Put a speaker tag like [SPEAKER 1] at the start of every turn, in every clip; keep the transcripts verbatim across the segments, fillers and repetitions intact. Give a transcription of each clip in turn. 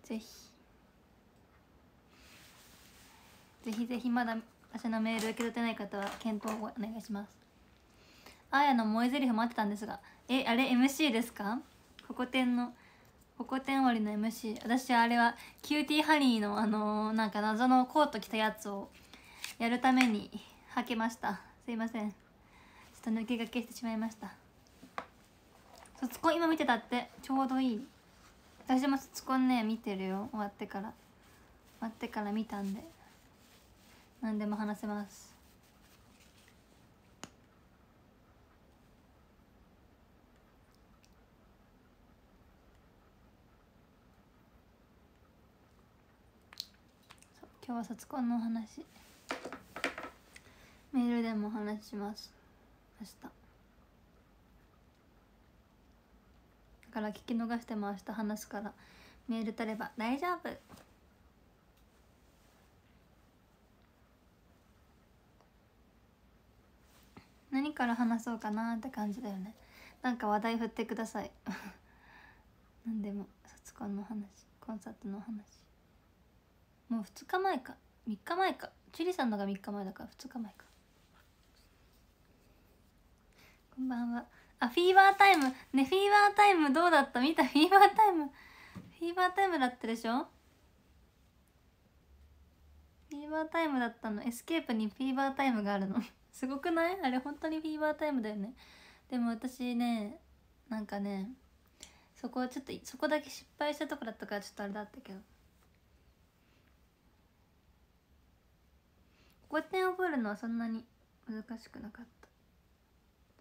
[SPEAKER 1] ぜひぜひぜひ、まだ私のメール受け取ってない方は検討をお願いします。あーやの萌え台詞待ってたんですが、えあれ エムシー ですか？ホコ天のホコ天終わりの エムシー。 私あれはキューティーハニーのあのー、なんか謎のコート着たやつをやるために履けました。すいません、ちょっと抜け駆けしてしまいました。卒コン今見てたって、ちょうどいい。私も卒コンね見てるよ、終わってから終わってから見たんで何でも話せます。今日は卒コンのお話メールでもお話しします。明日だから聞き逃しても明日話すからメール取れば大丈夫。何から話そうかなって感じだよね。なんか話題振ってください何でも。卒コンの話、コンサートの話、もうふつかまえかみっかまえか。チュリさんのがみっかまえだからふつかまえか。こんばんは。あ、フィーバータイムね。フィーバータイムどうだった？見た？フィーバータイムフィーバータイムだったでしょ。フィーバータイムだったの。エスケープにフィーバータイムがあるのすごくない？あれ本当にフィーバータイムだよね。でも私ね、なんかね、そこはちょっとそこだけ失敗したとこだったからちょっとあれだったけど、ごてん覚えるのはそんなに難しくなかった。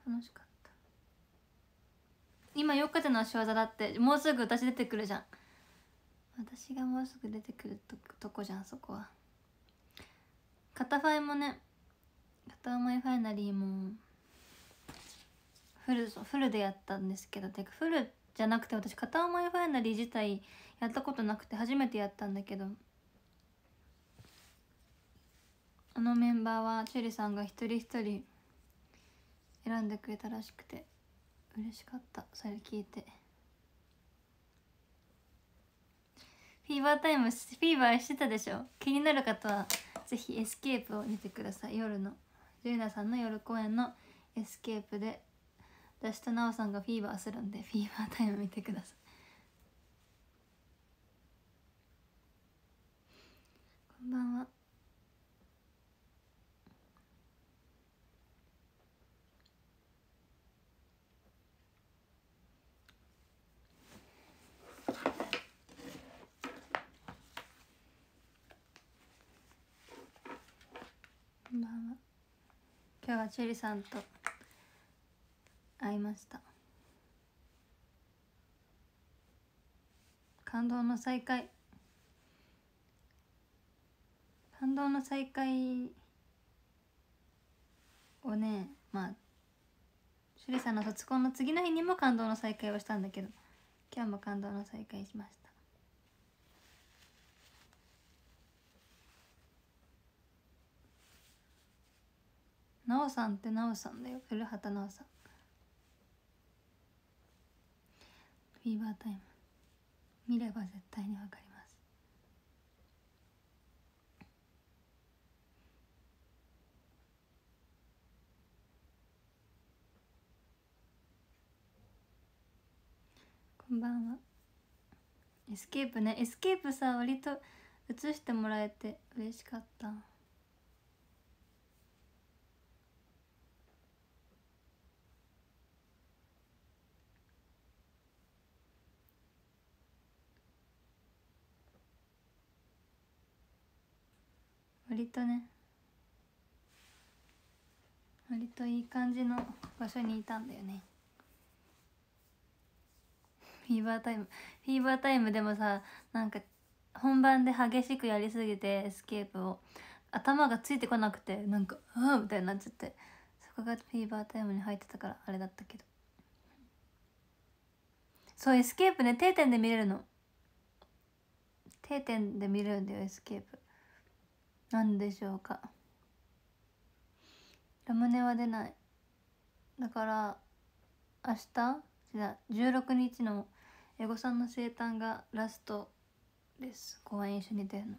[SPEAKER 1] 楽しかった。今よっか手の仕業だって。もうすぐ私出てくるじゃん。私がもうすぐ出てくるととこじゃん、そこは。片ファイもね、片思いファイナリーもフルフルでやったんですけど、てかフルじゃなくて、私片思いファイナリー自体やったことなくて初めてやったんだけど、あのメンバーはチュリさんが一人一人選んでくれたらしくて嬉しかった。それ聞いて。フィーバータイムフィーバーしてたでしょ。気になる方はぜひエスケープを見てください。夜のジュリナさんの夜公演のエスケープで私とナオさんがフィーバーするんで、フィーバータイム見てください。こんばんは。こんばんは。今日はチュリさんと会いました。感動の再会感動の再会をね、まあシュリさんの卒コンの次の日にも感動の再会をしたんだけど、今日も感動の再会しました。なおさんってなおさんだよ、古畑なおさん。フィーバータイム見れば絶対にわかります。こんばんは。エスケープね、エスケープさ、割と映してもらえて嬉しかった。割とね、割といい感じの場所にいたんだよね。フィーバータイムフィーバータイムでもさ、なんか本番で激しくやりすぎてエスケープを頭がついてこなくて、なんかああみたいになっちゃって、そこがフィーバータイムに入ってたからあれだったけど。そう、エスケープね、定点で見れるの。定点で見れるんだよ、エスケープ。なんでしょうか。ラムネは出ない。だから明日じゃあじゅうろくにちのエゴさんの生誕がラストです。公園一緒に出るの。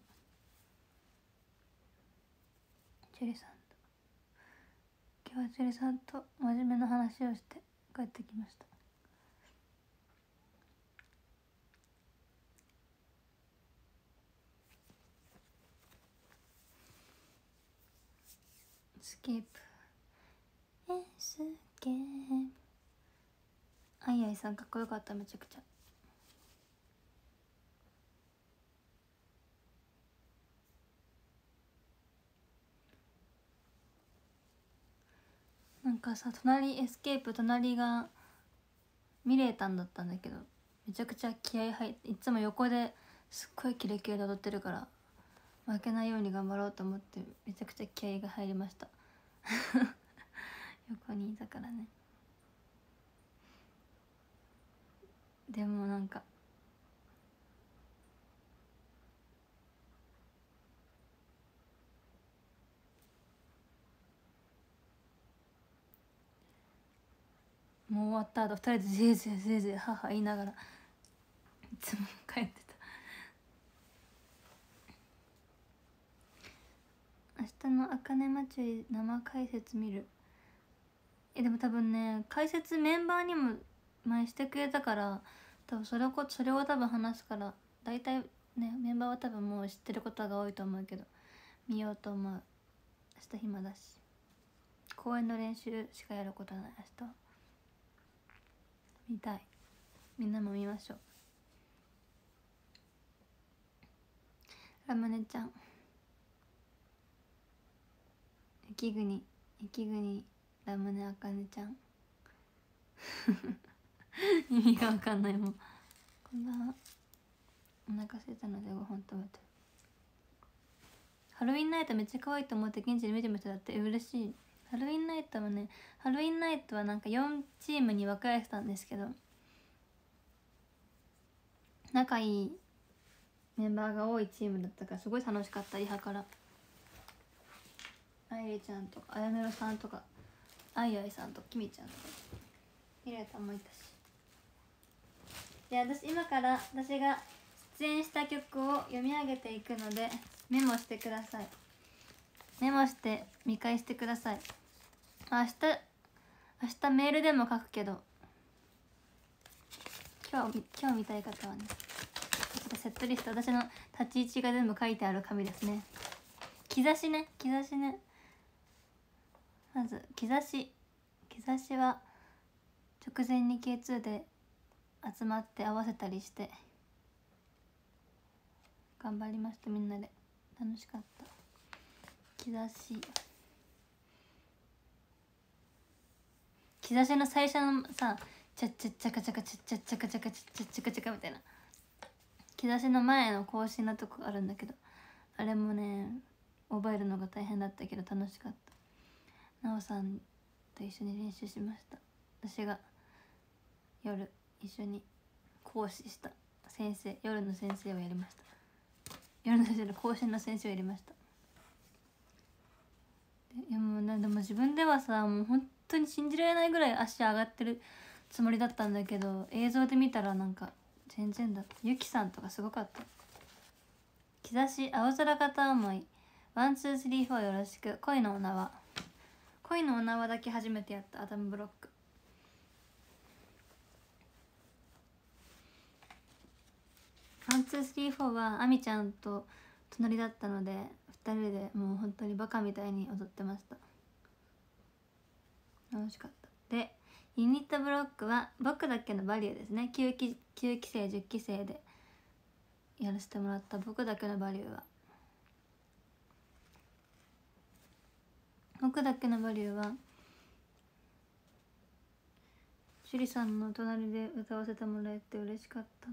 [SPEAKER 1] チェリさんと今日はチェリさんと真面目な話をして帰ってきました。スケープエスケープ。あいあいさんかっこよかった。めちゃくちゃ。なんかさ、隣エスケープ隣がミレータンだったんだけど、めちゃくちゃ気合入って、いつも横ですっごいキレキレで踊ってるから負けないように頑張ろうと思ってめちゃくちゃ気合が入りました横にいたからね。でもなんかもう終わった後ふたりでぜいぜいぜいぜい母言いながらいつも帰ってた。明日のあかね祭り生解説見る。えでも多分ね、解説メンバーにも前してくれたから、多分それをそれを多分話すから、大体ねメンバーは多分もう知ってることが多いと思うけど、見ようと思う。明日暇だし、公演の練習しかやることない。明日は見たい。みんなも見ましょう。ラムネちゃん、雪国雪国ラムネあかねちゃん意味がわかんないもん。こんばんは。お腹空いたのでご飯食べてる。ハロウィンナイトめっちゃ可愛いと思って現地で見てました。だって嬉しい。ハロウィンナイトはね、ハロウィンナイトはなんかよんチームに分かれてたんですけど、仲いいメンバーが多いチームだったからすごい楽しかった。リハからあいりちゃんとかあやめろさんとかあいあいさんとかきみちゃんとかミレータンもいたし。で、私今から私が出演した曲を読み上げていくのでメモしてください。メモして見返してください。明日明日メールでも書くけど、今日今日見たい方はね、ちょっとセットリスト、私の立ち位置が全部書いてある紙ですね。兆しね、兆しね。まず兆し兆しは直前に ケーツー で集まって合わせたりして頑張りました。みんなで楽しかった。兆し兆しの最初のさ、チャッチャッチャカチャカチャッチャッチャカチャカチャッチャッチャカチャカみたいな兆しの前の更新のとこあるんだけど、あれもね覚えるのが大変だったけど楽しかった。なおさんと一緒に練習しました。私が夜一緒に講師した先生、夜の先生をやりました。夜の先生の更新の先生をやりました。いやもうね、でも自分ではさ、もう本当に信じられないぐらい足上がってるつもりだったんだけど、映像で見たらなんか全然だった。ゆきさんとかすごかった。兆し、青空片思い、ワンツースリーフォーよろしく、恋のお縄、恋のお縄だけ初めてやった。アダムブロック。ワンツースリーフォーはあみちゃんと隣だったのでふたりでもう本当にバカみたいに踊ってました。楽しかった。でユニットブロックは僕だけのバリューですね。 9, 期きゅう期生じゅっ期生でやらせてもらった僕だけのバリューは僕だけのバリューは趣里さんの隣で歌わせてもらえて嬉しかったな。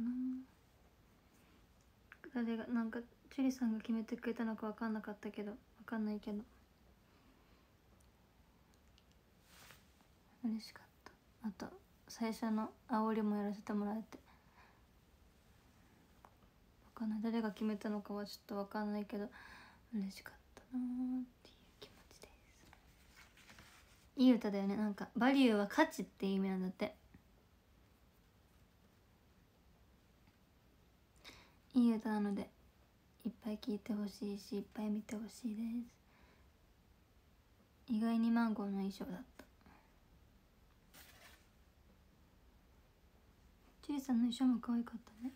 [SPEAKER 1] 誰がなんか趣里さんが決めてくれたのか分かんなかったけど、分かんないけど嬉しかった。あと最初の煽りもやらせてもらえて、分かんない誰が決めたのかはちょっと分かんないけど嬉しかったなーっていう気持ちです。いい歌だよね。なんかバリューは価値っていう意味なんだって。 いい歌なのでいっぱい聴いてほしいし、いっぱい見てほしいです。意外にマンゴーの衣装だった。チリさんの衣装も可愛かったね。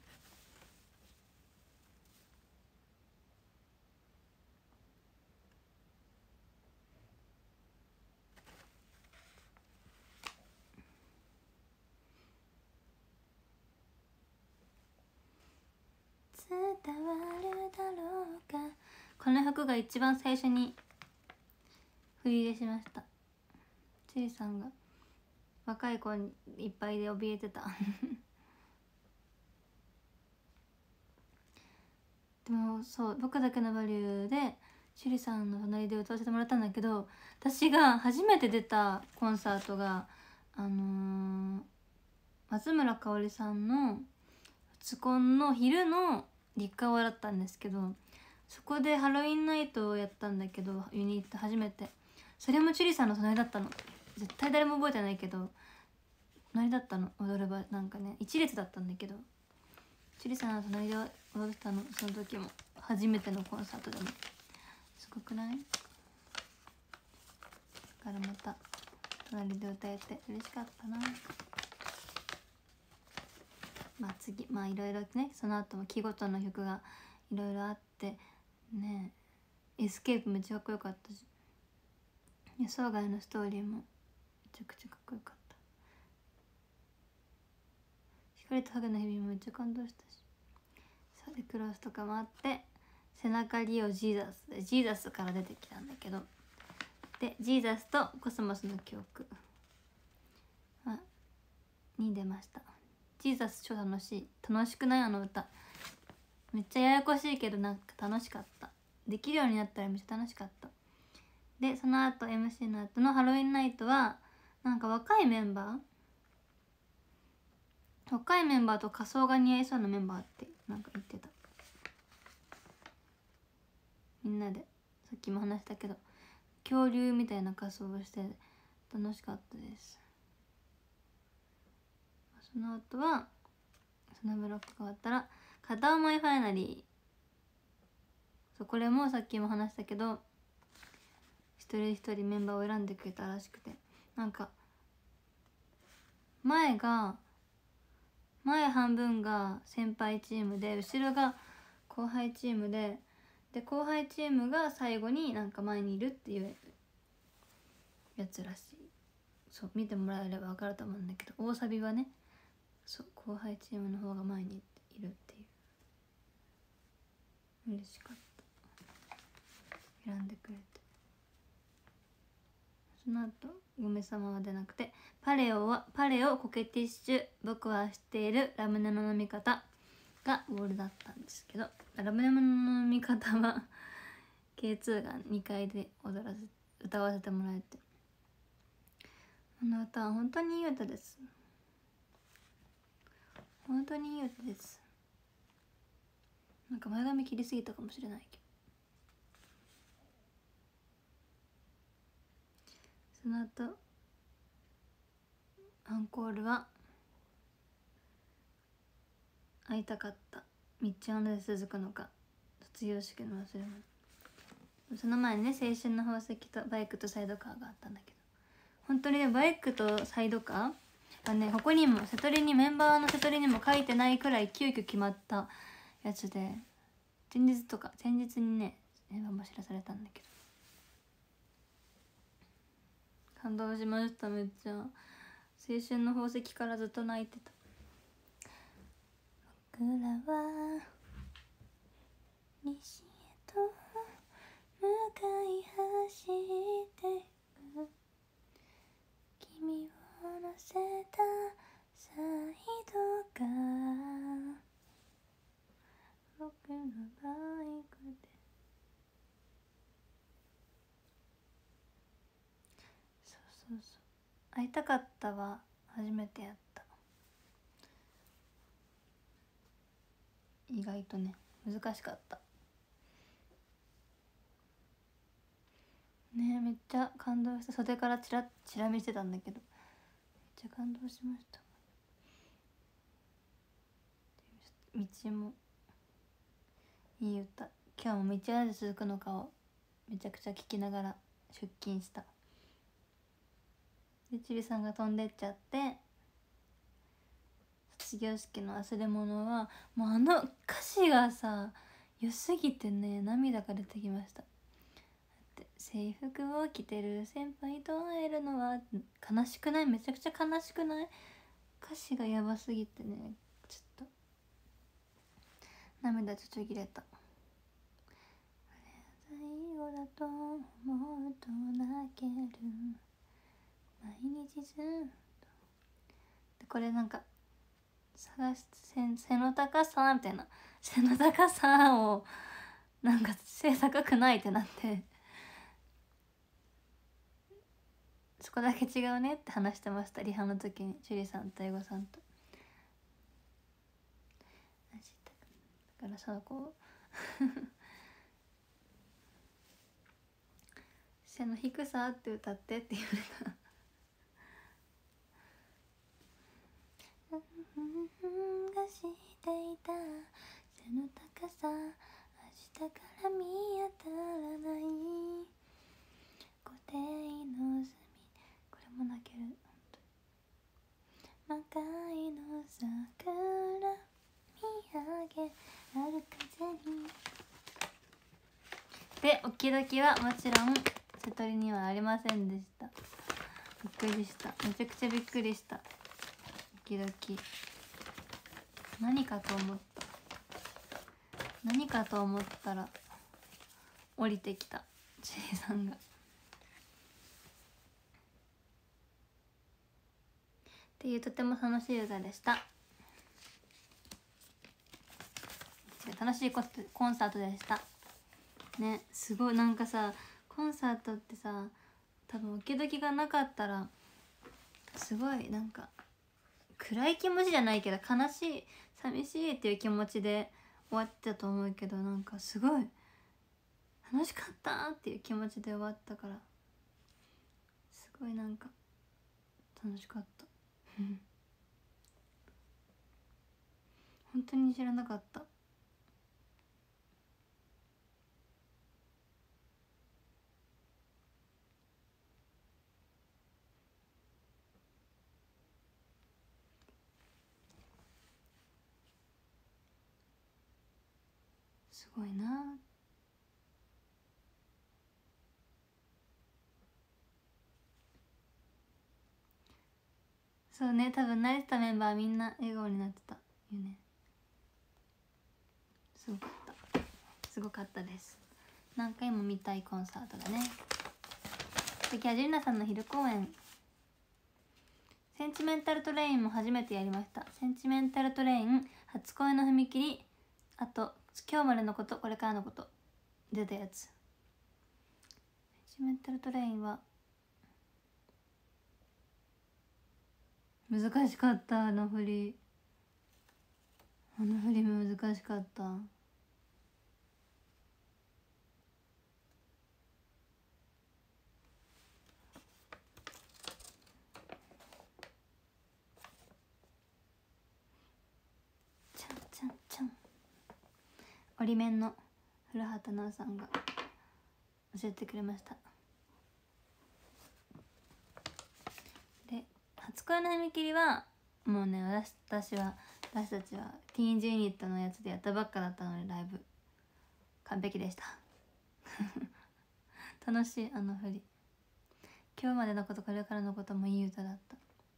[SPEAKER 1] 伝わるだろうか。この服が一番最初に振り入れしました。チリさんが若い子にいっぱいで怯えてたでもそう「僕だけのバリュー」でチリさんの隣で歌わせてもらったんだけど、私が初めて出たコンサートがあのー、松村香織さんの初コンの昼の立川だったんですけど、そこでハロウィンナイトをやったんだけど、ユニット初めて。それもチュリさんの隣だったの。絶対誰も覚えてないけど隣だったの。踊る場なんかね一列だったんだけど、チュリさんの隣で踊ってたの。その時も初めてのコンサートでもすごくない？だからまた隣で歌えて嬉しかったな。まあ次まあいろいろね、その後も季ごとの曲がいろいろあってね、エスケープめっちゃかっこよかったし、予想外のストーリーもめちゃくちゃかっこよかった。光と影の日々もめっちゃ感動したし、サデクロスとかもあって、背中リオジーザスでジーザスから出てきたんだけど、でジーザスとコスモスの記憶に出ました。ジーザス超楽しい。楽しくない？あの歌めっちゃややこしいけどなんか楽しかった。できるようになったらめっちゃ楽しかった。でその後 エムシー の後のハロウィンナイトはなんか若いメンバー若いメンバーと仮装が似合いそうなメンバーってなんか言ってた。みんなでさっきも話したけど恐竜みたいな仮装をして楽しかったです。その後はそのブロックが終わったら片思いファイナリー、そうこれもさっきも話したけど一人一人メンバーを選んでくれたらしくて、なんか前が前半分が先輩チームで後ろが後輩チームで、で後輩チームが最後になんか前にいるっていうやつらしい。そう見てもらえれば分かると思うんだけど、大サビはね、そう後輩チームの方が前にいるっていう。嬉しかった、選んでくれて。その後ごめ様は出なくて、パレオはパレオコケティッシュ僕は知っているラムネの飲み方がボールだったんですけど、ラムネの飲み方は ケーツー がにかいで踊らせ歌わせてもらえて、あの歌は本当にいい歌です。本当にいい歌です。なんか前髪切りすぎたかもしれないけど、その後アンコールは会いたかったみっちゃんで続くのか卒業式の忘れ物。その前にね青春の宝石とバイクとサイドカーがあったんだけど、本当にねバイクとサイドカーがねここにも瀬戸りにメンバーの瀬戸りにも書いてないくらい急遽決まったやつで、前日とか前日にねメンバーも知らされたんだけど感動しました。めっちゃ青春の宝石からずっと泣いてた。僕らは西へと向かい走っていく、君を乗せたサイドが僕のバイクで、そうそうそう、会いたかったは初めてやった。意外とね難しかったね。めっちゃ感動した。袖からチラチラ見してたんだけどめっちゃ感動しました。道もいい歌。今日も道は続くのかをめちゃくちゃ聴きながら出勤した。でちりさんが飛んでっちゃって、卒業式の忘れ物はもうあの歌詞がさ良すぎてね、涙が出てきました。制服を着てる先輩と会えるのは悲しくない？めちゃくちゃ悲しくない？歌詞がやばすぎてね、ちょっと涙ちょちょぎれた。最後だと思うと泣ける毎日ずっと。でこれなんか探し背の高さみたいな、背の高さをなんか背高くないってなって、そこだけ違うねって話してました、リハの時に樹里さんと英語さんと。だからさ、こう背の低さって歌ってって言われたがしていた背の高さ、明日から見当たらない固定の隅、これも泣ける。魔界の桜見上げある風に。で、おきどきはもちろん瀬戸りにはありませんでした。びっくりした、めちゃくちゃびっくりした。おきどき何かと思った何かと思ったら降りてきたちえさんが。っていうとても楽しい歌でした。楽しいコンサートでしたね。すごいなんかさ、コンサートってさ、多分おきどきがなかったらすごいなんか暗い気持ちじゃないけど悲しい寂しいっていう気持ちで終わってたと思うけど、なんかすごい楽しかったっていう気持ちで終わったから、すごいなんか楽しかった本当に知らなかった。すごいな。そうね、多分慣れてたメンバーみんな笑顔になってたよね。すごかったすごかったです。何回も見たいコンサートだね。次はジュリナさんの昼公演、センチメンタルトレインも初めてやりました。センチメンタルトレイン、初恋の踏切、あと今日までのこと、これからのこと出たやつ。センチメンタルトレインは難しかった。あの振りあの振りも難しかった。ちゃんちゃんちゃん、折り面の古畑奈緒さんが教えてくれました。で、初恋の踏切はもうね、私私は私たちはティーンズユニットのやつでやったばっかだったので、ライブ完璧でした楽しい。あの振り、今日までのこと、これからのこともいい歌だった。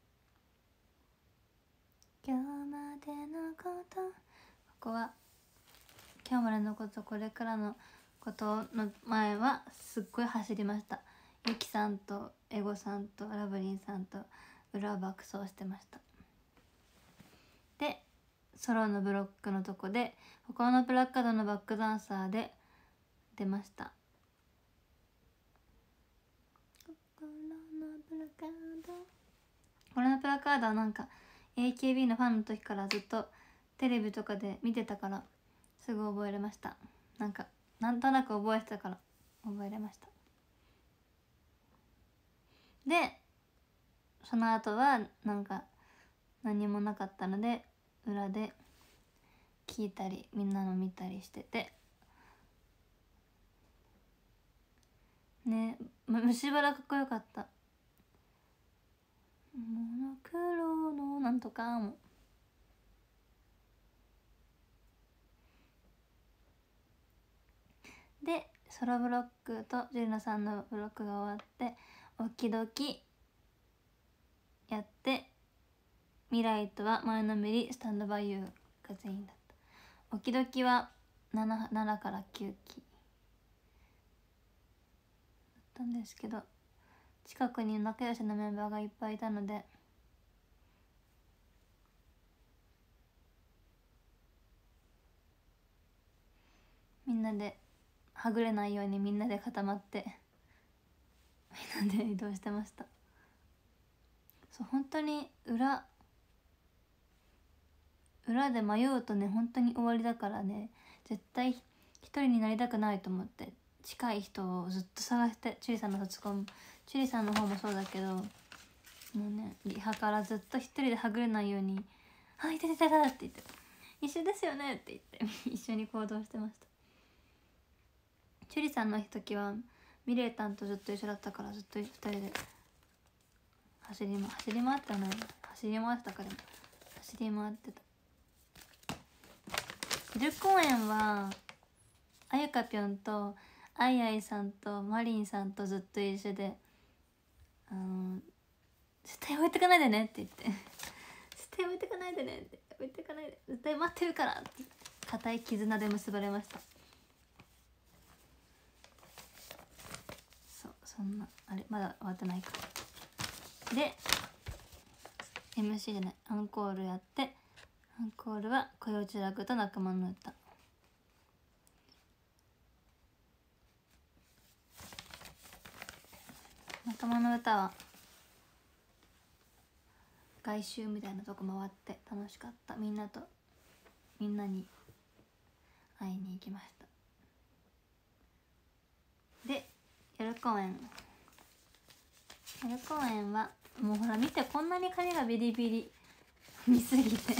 [SPEAKER 1] 今日までのこと、ここは今日までのこと、これからのことの前はすっごい走りました。ゆきさんとエゴさんとラブリンさんと裏を爆走してました。で、ソロのブロックのとこで他のプラカードのバックダンサーで出ました。心のプラカード、これのプラカードはなんか エーケービー のファンの時からずっとテレビとかで見てたからすぐ覚えれました。なんかなんとなく覚えてたから覚えれました。で、その後はなんか何もなかったので裏で聞いたりみんなの見たりしてて、 ね、む虫歯らかっこよかった。モノクロのなんとかもで、ソロブロックとジュリナさんのブロックが終わっておきどきやって、未来とは前のめりスタンドバイユーが全員だった。おきどきは 7, 7からきゅうきだったんですけど、近くに仲良しのメンバーがいっぱいいたのでみんなではぐれないようにみんなで固まってみんなで移動してました。そう、本当に裏裏で迷うとね本当に終わりだからね、絶対一人になりたくないと思って近い人をずっと探して、チュリさんの卒コンチュリさんの方もそうだけど、もうねリハからずっと一人ではぐれないように「あ、いたいたいた」って言って「一緒ですよね」って言って一緒に行動してました。チュリさんの時はミレイタンとずっと一緒だったから、ずっと二人で走り,、ま、走り回ってたのよ。走り回ってたから走り回ってた。昼公演はあゆかぴょんとあいあいさんとマリンさんとずっと一緒で、あの絶対置いてかないでねって言って絶対置いてかないでねって置いてかないで絶対待ってるからって固い絆で結ばれました。そう、そんなあれまだ終わってないか。で エムシー じゃないアンコールやって、アンコールは「恋落ち楽」と「仲間の歌」。仲間の歌は外周みたいなとこ回って楽しかった。みんなとみんなに会いに行きました。で夜公演夜公演はもうほら見て、こんなに髪がビリビリ見すぎて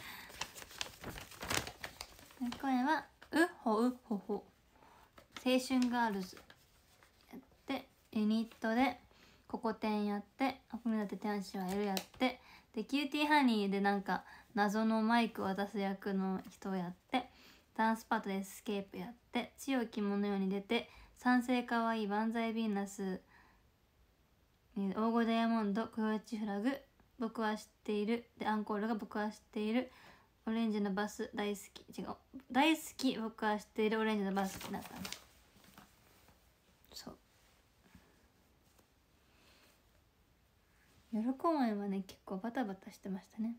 [SPEAKER 1] 夜公演は「うっほうっほほ」青春ガールズやって、ユニットでココテンやって、あこめだて天使は L やって、でキューティーハニーでなんか謎のマイク渡す役の人をやって、ダンスパートでエスケープやって、強き者ように出て、賛成かわいい万歳ヴィーナス、黄金ダイヤモンド、恋落ちフラグ、僕は知っているで、アンコールが僕は知っている、オレンジのバス大好き、違う大好き僕は知っているオレンジのバスだったんだ。そう、夜公演はね結構バタバタしてましたね。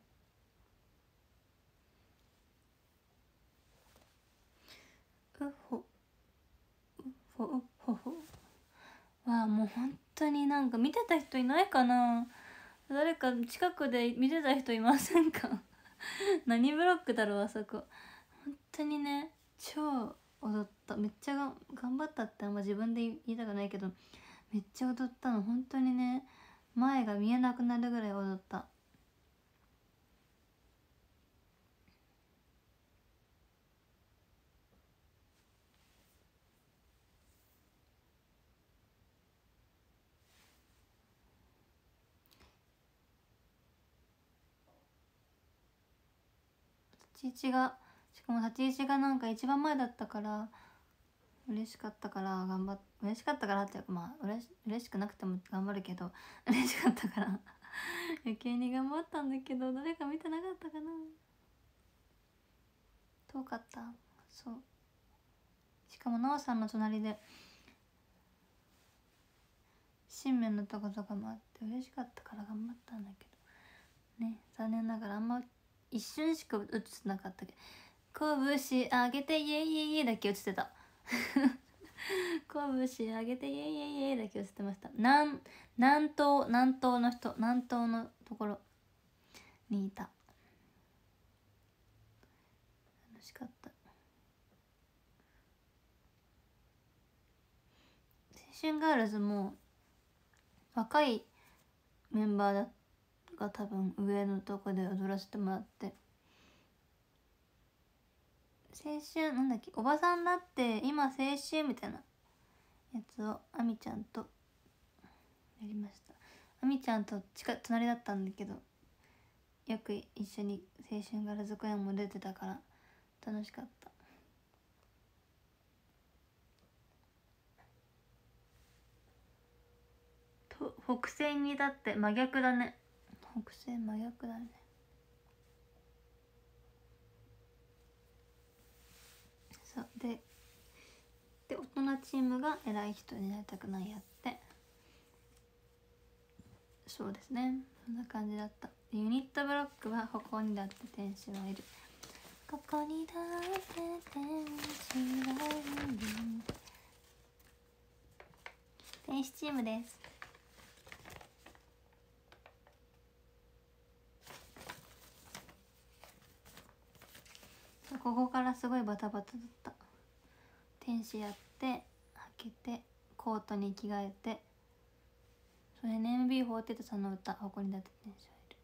[SPEAKER 1] うほうほうほほわあ、もう本当になんか見てた人いないかな。誰か近くで見てた人いませんか何ブロックだろうあそこ。本当にね超踊った。めっちゃが頑張ったってあんま自分で言いたくないけど、めっちゃ踊ったの。本当にね前が見えなくなるぐらい踊った。立ち位置がしかも立ち位置がなんか一番前だったから嬉しかったから頑張っ嬉しかったからっていうか、まあ嬉し嬉しくなくても頑張るけど嬉しかったから余計に頑張ったんだけど、誰か見てなかったかな。遠かった。そう、しかもなおさんの隣で新面のとことかもあって嬉しかったから頑張ったんだけどね、残念ながらあんま一瞬しか映ってなかったけど、拳上げてイエイイエイイエイだけ映ってた拳上げてイエイイエイイエイだけ映ってました。南南東南東の人南東のところにいた。楽しかった。青春ガールズも若いメンバーが多分上のとこで踊らせてもらって、青春なんだっけ、おばさんだって今青春みたいなやつをあみちゃんとやりました。あみちゃんと近隣だったんだけど、よく一緒に青春ガラズコヤンも出てたから楽しかった。と北西にだって真逆だね。北西真逆だね。そうでで大人チームが偉い人になりたくないやって、そうですね、そんな感じだった。ユニットブロックはここにだって天使はいる、ここにだって天使はいる、天使チームです。ここからすごいバタバタだった。天使やってはけてコートに着替えて、それ エヌエムビーフォーティー さんの歌、ここにだって天使はいる。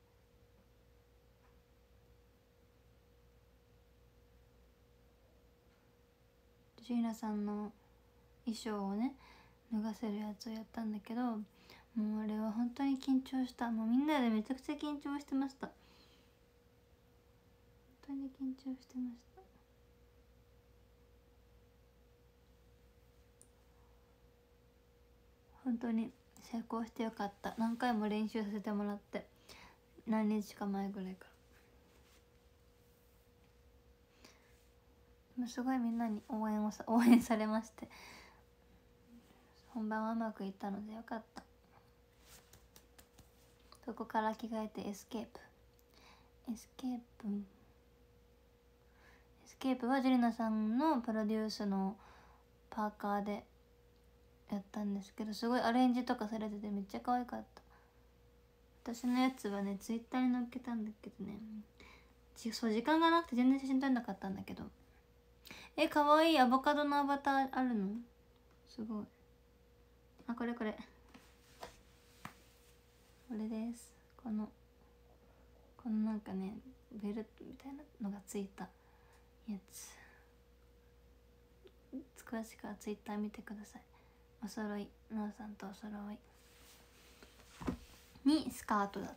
[SPEAKER 1] ジーナさんの衣装をね脱がせるやつをやったんだけど、もうあれは本当に緊張した。もうみんなでめちゃくちゃ緊張してました。本当に緊張してました。本当に成功してよかった。何回も練習させてもらって、何日か前ぐらいからすごいみんなに応援をさ応援されまして、本番はうまくいったのでよかった。そこから着替えてエスケープエスケープエスケープはジュリナさんのプロデュースのパーカーでやったんですけど、すごいアレンジとかされててめっちゃ可愛かった。私のやつはねツイッターに載っけたんだけどね、そう時間がなくて全然写真撮れなかったんだけど、え可愛いアボカドのアバターあるのすごい。あこれこれこれです。このこのなんかねベルトみたいなのがついたやつ、詳しくはツイッター見てください。お揃い、なおさんとお揃いにスカートだった。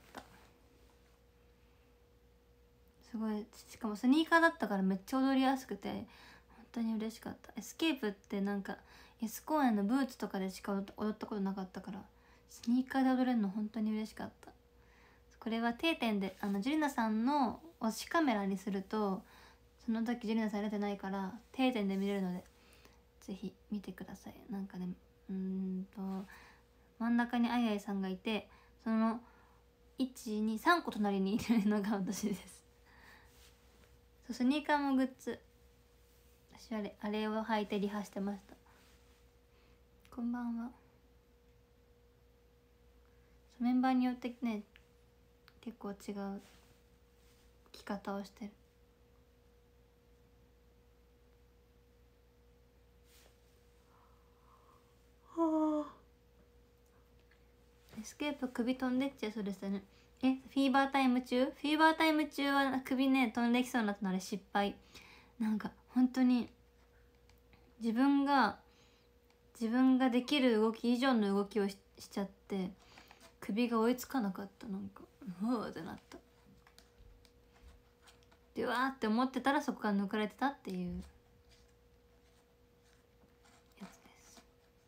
[SPEAKER 1] すごい、しかもスニーカーだったからめっちゃ踊りやすくて本当に嬉しかった。エスケープってなんか S 公園のブーツとかでしか踊ったことなかったから、スニーカーで踊れるの本当に嬉しかった。これは定点であのジュリナさんの推しカメラにすると、その時ジュリナさん入れてないから定点で見れるのでぜひ見てください。なんかね、うーんと真ん中にあいあいさんがいて、そのいちにさんこ隣にいるのが私です。そうスニーカーもグッズ、私あれあれを履いてリハしてました。こんばんは。メンバーによってね結構違う着方をしてる。はあ、エスケープ首飛んでっちゃいそうでしたね。えフィーバータイム中フィーバータイム中は首ね飛んできそうになったのあれ失敗。なんか本当に自分が自分ができる動き以上の動きを し, しちゃって首が追いつかなかった。なんかうわーってなった。でわーって思ってたらそこから抜かれてたっていうやつです。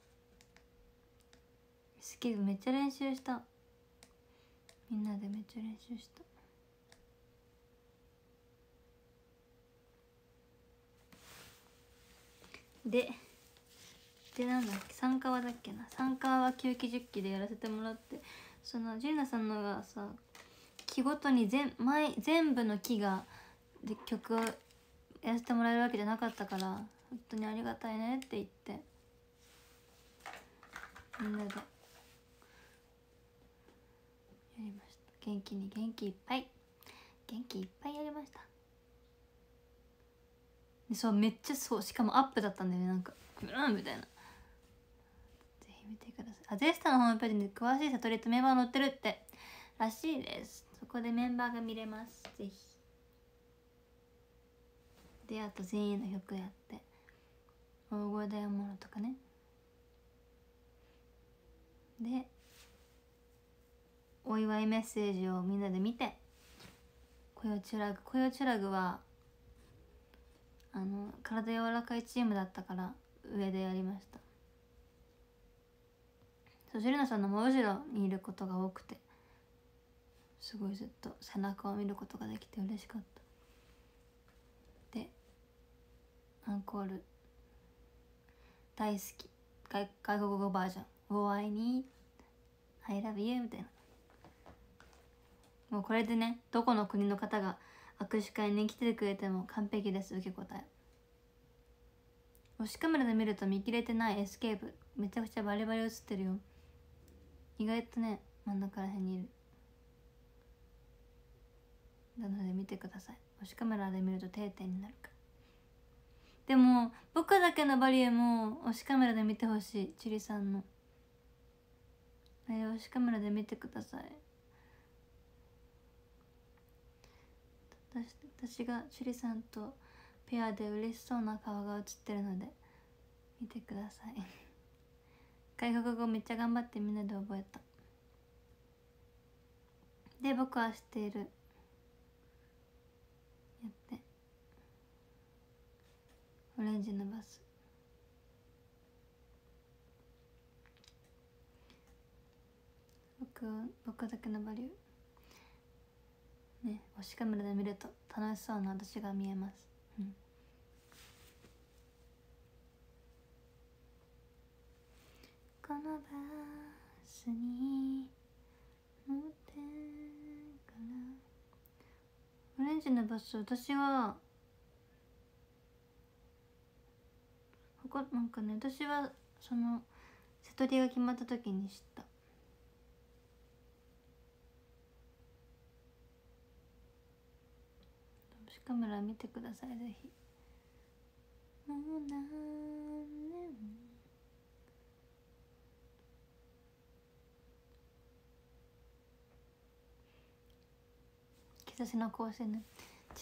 [SPEAKER 1] スケートめっちゃ練習した。みんなでめっちゃ練習した。ででなんだっけ、参加はだっけな、参加はきゅうきじゅっきでやらせてもらって、そのジュリナさんのがさ木ごとに全毎全部の木がで曲をやらせてもらえるわけじゃなかったから、本当にありがたいねって言ってみんなでやりました。元気に元気いっぱい元気いっぱいやりました。でそうめっちゃそうしかもアップだったんだよね、なんかうんみたいな。ぜひ見てください。あゼスタのホームページに詳しい悟りとメンバー載ってるってらしいです。そこでメンバーが見れます。ぜひ。であと全員の曲やって大声ダイヤモンドとかねでお祝いメッセージをみんなで見て、コヨチュラグコヨチュラグはあの体柔らかいチームだったから上でやりました。そうジュリナさんの真後ろにいることが多くて、すごいずっと背中を見ることができて嬉しかった。でアンコール大好き、外外国語バージョン「Oh I need I love you」みたいな。もうこれでね、どこの国の方が握手会に来てくれても完璧です。受け答え推しカメラで見ると見切れてないエスケープめちゃくちゃバリバリ映ってるよ。意外とね真ん中らへんにいる。なので見てください。推しカメラで見ると定点になるから。でも僕だけのバリエも推しカメラで見てほしい。チュリさんのあれ推しカメラで見てください。私, 私がチュリさんとペアで嬉しそうな顔が映ってるので見てください。外国語めっちゃ頑張ってみんなで覚えた。で僕は知っているやってオレンジのバス。僕僕だけのバリューね、推しカメラで見ると楽しそうな私が見えます、うん、このバスに乗ってからオレンジのバス。私は他なんかね、私はその瀬戸りが決まった時に知った。カメラ見てくださいぜひ。もう何年兆しの甲子園ね。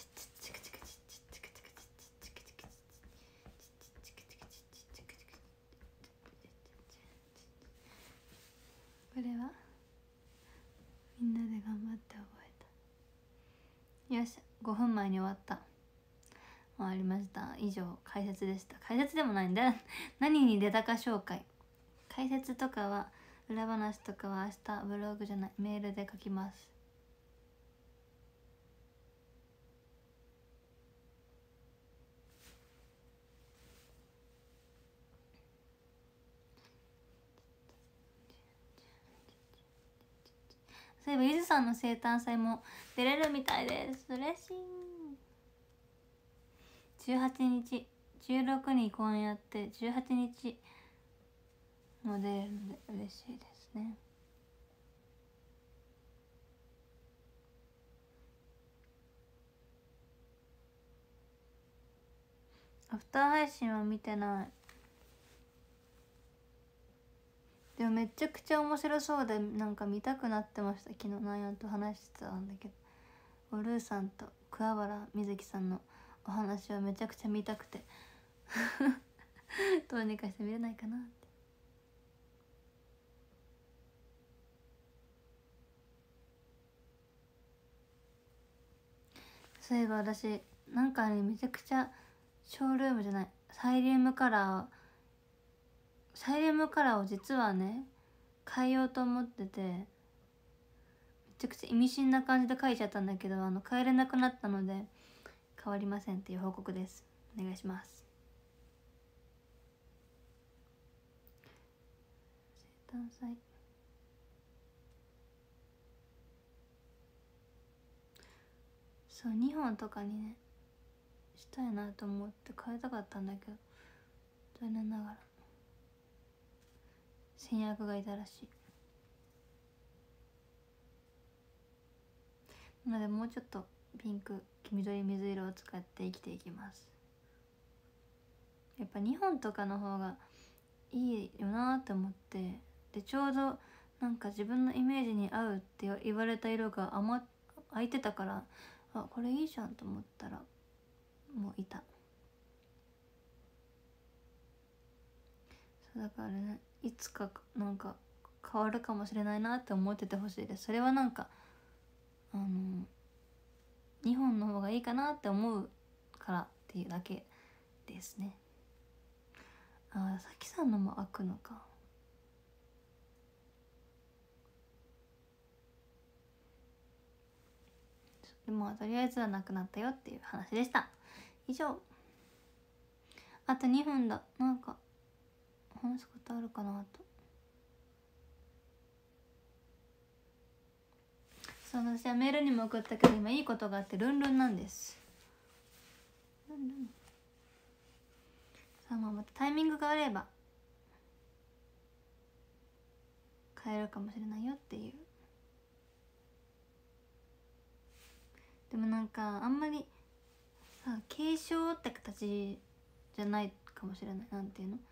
[SPEAKER 1] これはみんなで頑張って覚えた。よしごふんまえに終わった。終わりました。以上解説でした。解説でもないんだ。何に出たか紹介。解説とかは裏話とかは明日ブログじゃないメールで書きます。そういえばゆずさんの生誕祭も出れるみたいです。嬉しい。じゅうはちにちじゅうろくに公演やってじゅうはちにちも出れるので嬉しいですね。アフター配信は見てない。でもめちゃくちゃ面白そうでなんか見たくなってました。昨日なんやと話してたんだけど、おルーさんと桑原瑞希さんのお話はめちゃくちゃ見たくてどうにかして見れないかなって。そういえば私なんかねめちゃくちゃショールームじゃないサイリウムカラーサイリウムカラーを実はね変えようと思ってて、めちゃくちゃ意味深な感じで書いちゃったんだけど、あの変えれなくなったので変わりませんっていう報告です。お願いします。生誕祭そうにほんとかにねしたいなと思って変えたかったんだけど、残念ながら先約がいたらしい。なのでもうちょっとピンク黄緑水色を使って生きていきます。やっぱにほんとかの方がいいよなって思って、でちょうどなんか自分のイメージに合うって言われた色が余空いてたから、あこれいいじゃんと思ったらもういた。そうだからねいつかなんか変わるかもしれないなって思っててほしいです。それはなんかあのにほんの方がいいかなって思うからっていうだけですね。ああ、さきさんのも開くのか。でもとりあえずはなくなったよっていう話でした。以上。あとにふんだ。なんか話すことあるかなと。そう、私はメールにも送ったけど今いいことがあってルンルンなんです。ルンルン。さあ、まあまたタイミングがあれば変えるかもしれないよっていう。でもなんかあんまりさ継承って形じゃないかもしれない。なんていうの、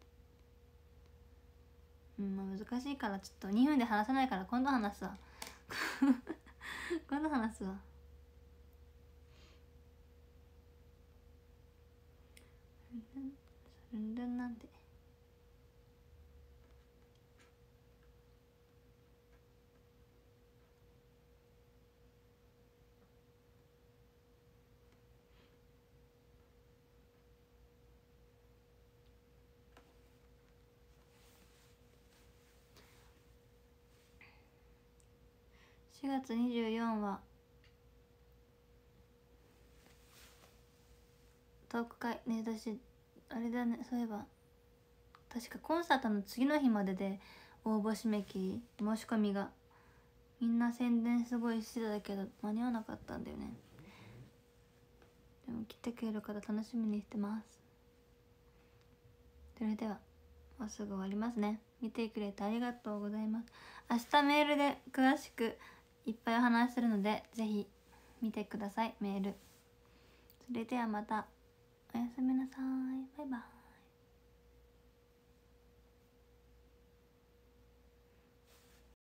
[SPEAKER 1] うん、まあ難しいからちょっとにふんで話さないから今度話すわ今度話すわ。ルンルンなんてしがつにじゅうよっかはトーク会ね。私あれだね、そういえば確かコンサートの次の日までで応募締め切り、申し込みが。みんな宣伝すごいしてたけど間に合わなかったんだよね。でも来てくれる方楽しみにしてます。それではもうすぐ終わりますね。見てくれてありがとうございます。明日メールで詳しくいっぱいお話しするのでぜひ見てください、メール。それではまたおやすみなさい。バイバイ。